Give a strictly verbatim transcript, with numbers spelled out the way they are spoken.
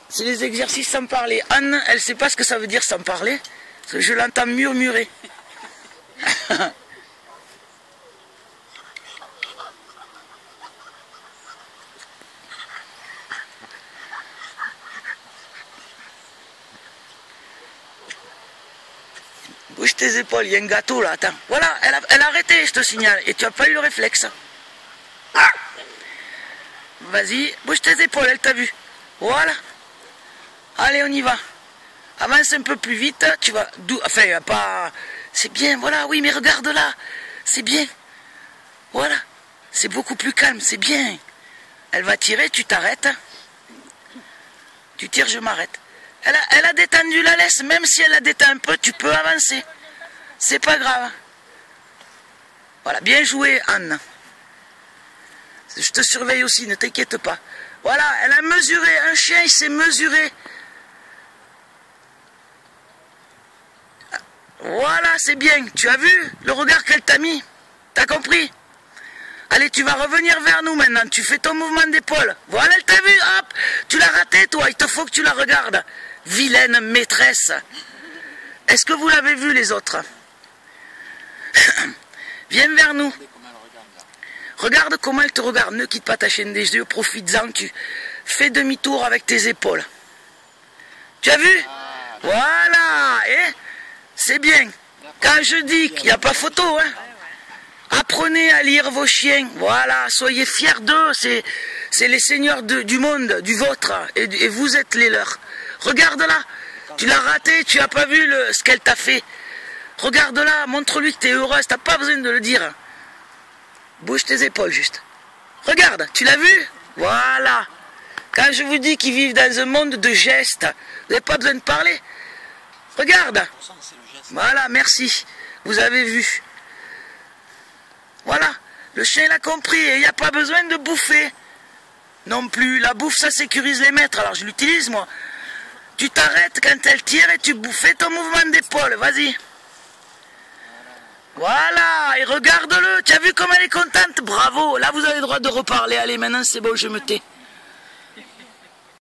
C'est les exercices sans parler. Anne, elle sait pas ce que ça veut dire sans parler. Parce que je l'entends murmurer. Bouge tes épaules, il y a un gâteau là, attends. Voilà, elle a, elle a arrêté, je te signale. Et tu n'as pas eu le réflexe. Ah, vas-y, bouge tes épaules, elle t'a vu. Voilà. Allez, on y va. Avance un peu plus vite, tu vas... Enfin, pas... C'est bien, voilà, oui, mais regarde là. C'est bien. Voilà. C'est beaucoup plus calme, c'est bien. Elle va tirer, tu t'arrêtes. Tu tires, je m'arrête. Elle a, elle a détendu la laisse, même si elle la détend un peu, tu peux avancer. C'est pas grave. Voilà, bien joué, Anne. Je te surveille aussi, ne t'inquiète pas. Voilà, elle a mesuré, un chien, il s'est mesuré. Voilà, c'est bien. Tu as vu le regard qu'elle t'a mis? T'as compris? Allez, tu vas revenir vers nous maintenant. Tu fais ton mouvement d'épaule. Voilà, elle t'a vu. Hop, tu l'as raté, toi. Il te faut que tu la regardes. Vilaine maîtresse. Est-ce que vous l'avez vu, les autres? Viens vers nous. Regarde comment elle te regarde. Ne quitte pas ta chaîne des yeux. Profites-en. Tu fais demi-tour avec tes épaules. Tu as vu? Voilà. Et c'est bien. Quand je dis qu'il n'y a pas photo, hein. Apprenez à lire vos chiens. Voilà. Soyez fiers d'eux. C'est les seigneurs de, du monde, du vôtre. Et, et vous êtes les leurs. Regarde là. Tu l'as raté. Tu n'as pas vu le, ce qu'elle t'a fait. Regarde là. Montre-lui que tu es heureuse. Tu n'as pas besoin de le dire. Bouge tes épaules juste. Regarde. Tu l'as vu? Voilà. Quand je vous dis qu'ils vivent dans un monde de gestes, vous n'avez pas besoin de parler. Regarde. Voilà, merci. Vous avez vu. Voilà. Le chien l'a compris et il n'y a pas besoin de bouffer. Non plus. La bouffe, ça sécurise les maîtres. Alors je l'utilise, moi. Tu t'arrêtes quand elle tire et tu bouffes ton mouvement d'épaule. Vas-y. Voilà. Et regarde-le. Tu as vu comme elle est contente? Bravo. Là, vous avez le droit de reparler. Allez, maintenant, c'est bon, je me tais.